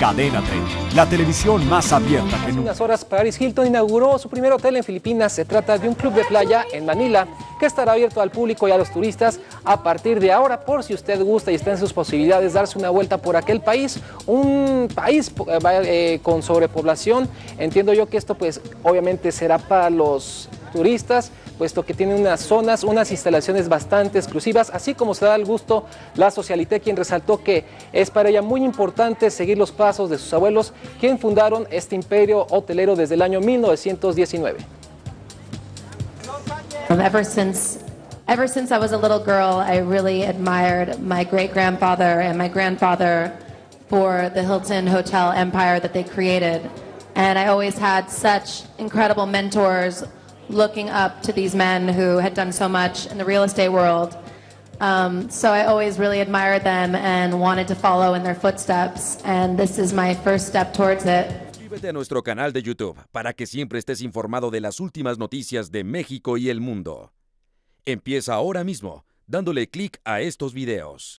Cadena 30, la televisión más abierta que Hace nunca. unas horas, Paris Hilton inauguró su primer hotel en Filipinas. Se trata de un club de playa en Manila que estará abierto al público y a los turistas a partir de ahora, por si usted gusta y está en sus posibilidades darse una vuelta por aquel país, un país con sobrepoblación. Entiendo yo que esto pues obviamente será para los turistas, puesto que tiene unas zonas, unas instalaciones bastante exclusivas, así como se da el gusto la Socialité, quien resaltó que es para ella muy importante seguir los pasos de sus abuelos, quien fundaron este imperio hotelero desde el año 1919. Ever since I was a little girl, I really admired my great-grandfather and my grandfather for the Hilton Hotel empire that they created. And I always had such incredible mentors looking up to these men who had done so much in the real estate world. So I always really admired them and wanted to follow in their footsteps. And this is my first step towards it. Suscríbete a nuestro canal de YouTube para que siempre estés informado de las últimas noticias de México y el mundo. Empieza ahora mismo dándole clic a estos videos.